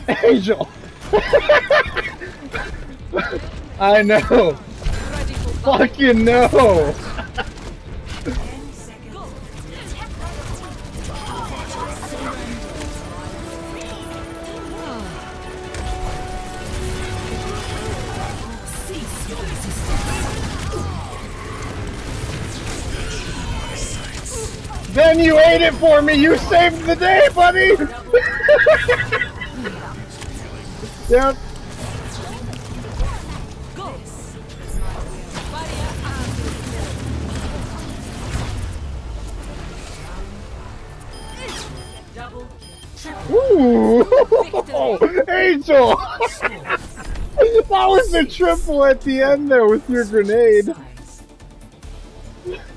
Angel! I know! Fucking no! Then you ate it for me! You saved the day, buddy! Yep. Ooh! Angel! That was the triple at the end there with your grenade.